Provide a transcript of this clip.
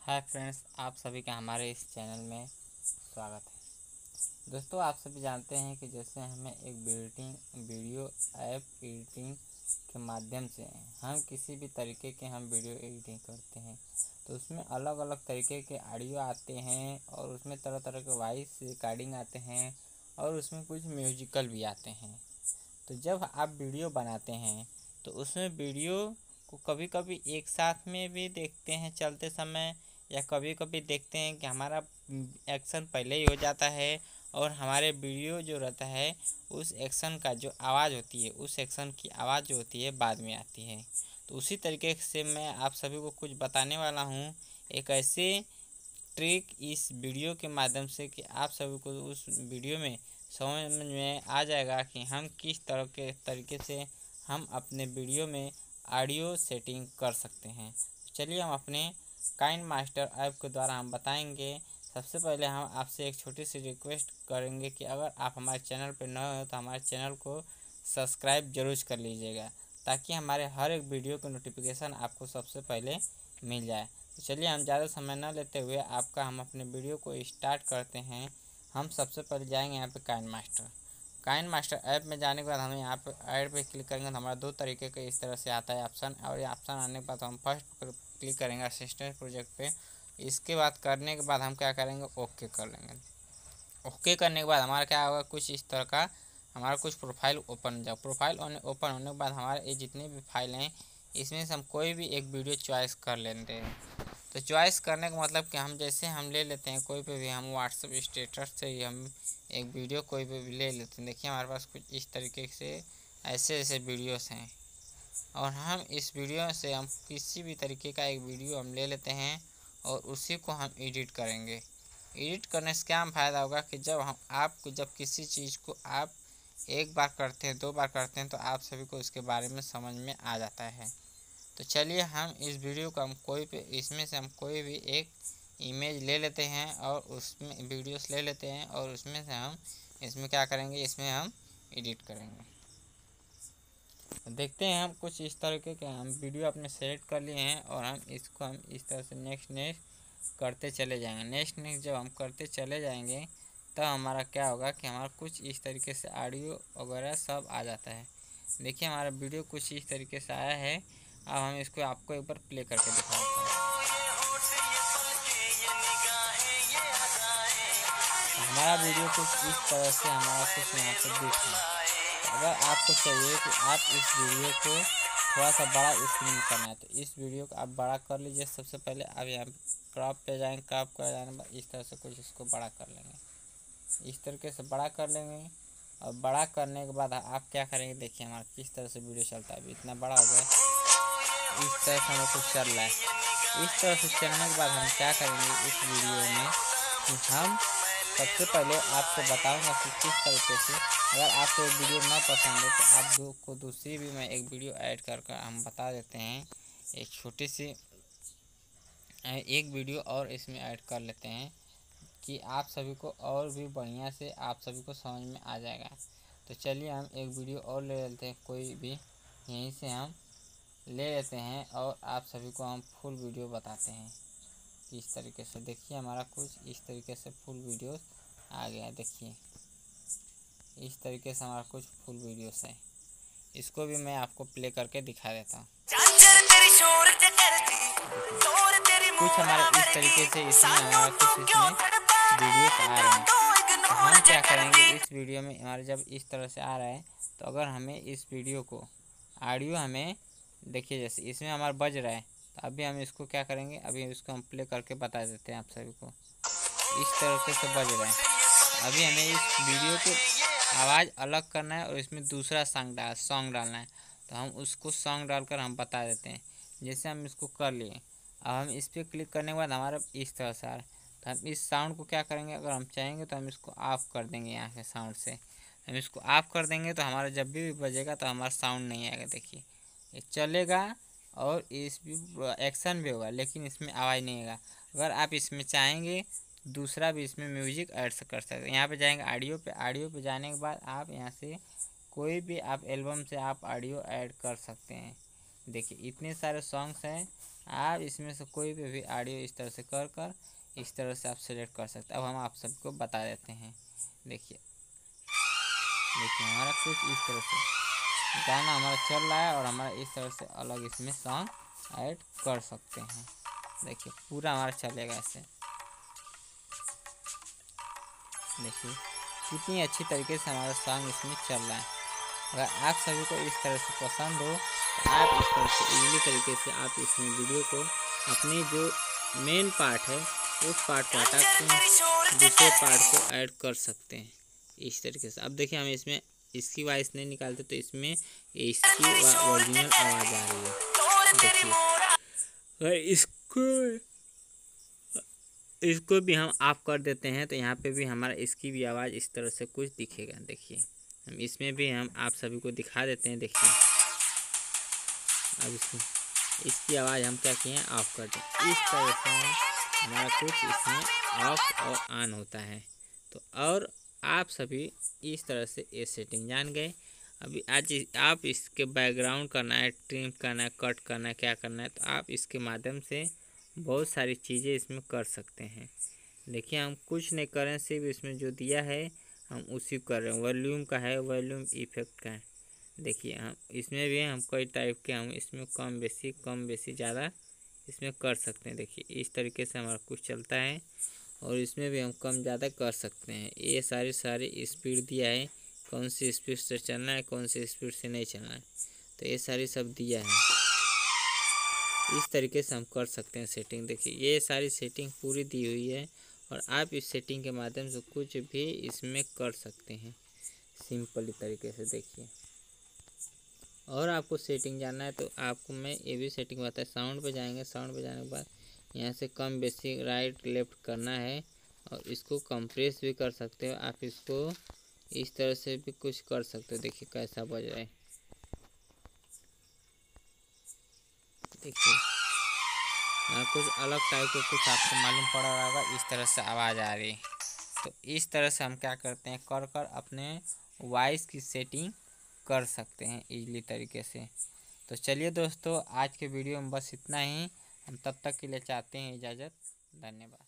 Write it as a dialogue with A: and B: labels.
A: Hi friends, आप सभी का हमारे इस चैनल में स्वागत है। दोस्तों, आप सभी जानते हैं कि जैसे हमें एक वीडियो ऐप एडिटिंग के माध्यम से हम किसी भी तरीके के वीडियो एडिटिंग करते हैं तो उसमें अलग अलग तरीके के ऑडियो आते हैं और उसमें तरह तरह के वॉइस रिकॉर्डिंग आते हैं और उसमें कुछ म्यूजिकल भी आते हैं। तो जब आप वीडियो बनाते हैं तो उसमें वीडियो को कभी कभी एक साथ में भी देखते हैं चलते समय, या कभी कभी देखते हैं कि हमारा एक्शन पहले ही हो जाता है और हमारे वीडियो जो रहता है उस एक्शन का जो आवाज़ होती है उस एक्शन की आवाज़ जो होती है बाद में आती है। तो उसी तरीके से मैं आप सभी को कुछ बताने वाला हूँ, एक ऐसे ट्रिक इस वीडियो के माध्यम से कि आप सभी को उस वीडियो में समझ में आ जाएगा कि हम किस तरह के तरीके से हम अपने वीडियो में ऑडियो सेटिंग कर सकते हैं। चलिए हम अपने काइन मास्टर ऐप के द्वारा हम बताएंगे। सबसे पहले हम आपसे एक छोटी सी रिक्वेस्ट करेंगे कि अगर आप हमारे चैनल पर नए हो तो हमारे चैनल को सब्सक्राइब जरूर कर लीजिएगा ताकि हमारे हर एक वीडियो की नोटिफिकेशन आपको सबसे पहले मिल जाए। तो चलिए हम ज़्यादा समय न लेते हुए हम अपने वीडियो को स्टार्ट करते हैं। हम सबसे पहले जाएंगे यहाँ पे काइन मास्टर ऐप में जाने के बाद हमें यहाँ पे ऐड पे क्लिक करेंगे तो हमारा दो तरीके का इस तरह से आता है ऑप्शन, और ये ऑप्शन आने के बाद हम फर्स्ट क्लिक करेंगे असिस्टेंट प्रोजेक्ट पे। इसके बाद करने के बाद हम क्या करेंगे, ओके कर लेंगे। ओके करने के बाद हमारा क्या होगा, कुछ इस तरह का हमारा कुछ प्रोफाइल ओपन हो जाए। प्रोफाइल ओपन होने के बाद हमारे ये जितने भी फाइल हैं इसमें से हम कोई भी एक वीडियो चॉइस कर लेते हैं। तो चॉइस करने का मतलब कि हम जैसे हम ले लेते हैं कोई पे भी, हम व्हाट्सएप स्टेटस से ही हम एक वीडियो कोई पे भी ले लेते हैं। देखिए हमारे पास कुछ इस तरीके से ऐसे ऐसे वीडियोस हैं और हम इस वीडियो से हम किसी भी तरीके का एक वीडियो हम ले लेते हैं और उसी को हम एडिट करेंगे। एडिट करने से क्या फ़ायदा होगा कि जब किसी चीज़ को आप एक बार करते हैं, दो बार करते हैं तो आप सभी को इसके बारे में समझ में आ जाता है। तो चलिए हम इस वीडियो को इसमें से हम कोई भी एक इमेज ले लेते हैं और उसमें वीडियोस ले लेते हैं और उसमें से हम इसमें क्या करेंगे, इसमें हम एडिट करेंगे। देखते हैं हम कुछ इस तरीके के हम वीडियो अपने सेलेक्ट कर लिए हैं और हम इस तरह से नेक्स्ट करते चले जाएंगे। नेक्स्ट जब हम करते चले जाएंगे तब हमारा क्या होगा कि हमारा कुछ इस तरीके से ऑडियो वगैरह सब आ जाता है। देखिए हमारा वीडियो कुछ इस तरीके से आया है। अब हम इसको आपको एक बार प्ले करके दिखा देते हैं। हमारा वीडियो कुछ इस तरह से हमारा कुछ यहाँ पे दिख रहा है। अगर आपको चाहिए कि आप इस वीडियो को थोड़ा सा बड़ा स्क्रीन करना है तो इस वीडियो को आप बड़ा कर लीजिए। सबसे पहले आप यहाँ क्रॉप पे जाएंगे, क्रॉप कर जाने के बाद इस तरह से कुछ इसको बड़ा कर लेंगे। इस तरीके से बड़ा कर लेंगे और बड़ा करने के बाद आप क्या करेंगे, देखिए हमारा किस तरह से वीडियो चलता है। अभी इतना बड़ा हो गया, इस तरह से हमें कुछ चल रहा है। इस तरह से चलने के बाद हम क्या करेंगे इस वीडियो में कि हम सबसे पहले आपको बताऊंगा कि किस तरीके से, अगर आपको एक वीडियो ना पसंद हो तो आप को दूसरी भी मैं एक वीडियो ऐड कर हम बता देते हैं। एक छोटी सी एक वीडियो और इसमें ऐड कर लेते हैं कि आप सभी को और भी बढ़िया से आप सभी को समझ में आ जाएगा। तो चलिए हम एक वीडियो और ले लेते हैं, कोई भी यहीं से हम ले लेते हैं और आप सभी को हम फुल वीडियो बताते हैं इस तरीके से। देखिए हमारा कुछ इस तरीके से फुल वीडियोस आ गया। देखिए इस तरीके से हमारा कुछ फुल वीडियोस है। इसको भी मैं आपको प्ले करके दिखा देता हूँ। कुछ हमारे इस तरीके से इसमें हमारा कुछ वीडियोस आ रहे हैं। तो हम क्या करेंगे, इस वीडियो में हमारे जब इस तरह से आ रहा है तो अगर हमें इस वीडियो को ऑडियो हमें देखिए जैसे इसमें हमारा बज रहा है तो अभी हम इसको क्या करेंगे, अभी इसको हम प्ले करके बता देते हैं आप सभी को। इस तरीके से बज रहा है। अभी हमें इस वीडियो को आवाज़ अलग करना है और इसमें दूसरा सॉन्ग डालना है तो हम उसको सॉन्ग डालकर हम बता देते हैं। जैसे हम इसको कर लिए, अब हम इस पर क्लिक करने के बाद हमारा इस तरह से आ रहा है तो हम इस साउंड को क्या करेंगे, अगर हम चाहेंगे तो हम इसको ऑफ कर देंगे। यहाँ के साउंड से हम इसको ऑफ कर देंगे तो हमारा जब भी बजेगा तो हमारा साउंड नहीं आएगा। देखिए ये चलेगा और इस भी एक्शन भी होगा लेकिन इसमें आवाज़ नहीं आएगा। अगर आप इसमें चाहेंगे दूसरा भी इसमें म्यूजिक ऐड कर सकते हैं। यहाँ पे जाएंगे ऑडियो पे जाने के बाद आप यहाँ से कोई भी आप एल्बम से आप ऑडियो ऐड कर सकते हैं। देखिए इतने सारे सॉन्ग्स हैं, आप इसमें से कोई भी ऑडियो इस तरह से कर इस तरह से आप सेलेक्ट कर सकते हैं। अब हम आप सबको बता देते हैं। देखिए हमारा कुछ इस तरह से गाना हमारा चल रहा है और हमारा इस तरह से अलग इसमें सॉन्ग ऐड कर सकते हैं। देखिए पूरा हमारा चलेगा ऐसे। देखिए कितनी अच्छी तरीके से हमारा सॉन्ग इसमें चल रहा है। अगर आप सभी को इस तरह से पसंद हो तो आप इस तरह से इजीली तरीके से आप इसमें वीडियो को अपने जो मेन पार्ट है उस पार्ट को हटा के दूसरे पार्ट को ऐड कर सकते हैं इस तरीके से। अब देखिए हम इसमें इसकी वॉइस नहीं निकालते तो इसमें इसकी ओरिजिनल आवाज़ आ रही है। देखिए अगर इसको भी हम ऑफ कर देते हैं तो यहाँ पे भी हमारा इसकी भी आवाज़ इस तरह से कुछ दिखेगा। देखिए हम इसमें भी हम आप सभी को दिखा देते हैं। देखिए अब इसकी आवाज़ हम क्या किए हैं, ऑफ कर दें। इस तरह से हमारा कुछ इसमें ऑफ और ऑन होता है। तो और आप सभी इस तरह से ये सेटिंग जान गए। अभी आज आप इसके बैकग्राउंड करना है, ट्रिम करना है, कट करना है, क्या करना है, तो आप इसके माध्यम से बहुत सारी चीज़ें इसमें कर सकते हैं। देखिए हम कुछ नहीं कर रहे हैं, सिर्फ इसमें जो दिया है हम उसी कर रहे हैं। वॉल्यूम का है, वॉल्यूम इफेक्ट का है। देखिए हम इसमें भी हम कई टाइप के हम इसमें कम बेसी ज़्यादा इसमें कर सकते हैं। देखिए इस तरीके से हमारा कुछ चलता है और इसमें भी हम कम ज़्यादा कर सकते हैं। ये सारी स्पीड दिया है, कौन सी स्पीड से चलना है, कौन सी स्पीड से नहीं चलना है, तो ये सारी सब दिया है। इस तरीके से हम कर सकते हैं सेटिंग। देखिए ये सारी सेटिंग पूरी दी हुई है और आप इस सेटिंग के माध्यम से कुछ भी इसमें कर सकते हैं सिंपली तरीके से। देखिए और आपको सेटिंग जानना है तो आपको मैं ये भी सेटिंग बताया। साउंड पे जाएंगे, साउंड पे जाने के बाद यहाँ से कम बेसी राइट लेफ्ट करना है और इसको कंप्रेस भी कर सकते हो आप। इसको इस तरह से भी कुछ कर सकते हो। देखिए कैसा बज रहा है। देखिए कुछ अलग टाइप का कुछ आपको मालूम पड़ रहा होगा, इस तरह से आवाज़ आ रही है। तो इस तरह से हम क्या करते हैं, कर अपने वॉइस की सेटिंग कर सकते हैं इजीली तरीके से। तो चलिए दोस्तों आज के वीडियो में बस इतना ही। हम तब तक के लिए चाहते हैं इजाज़त। धन्यवाद।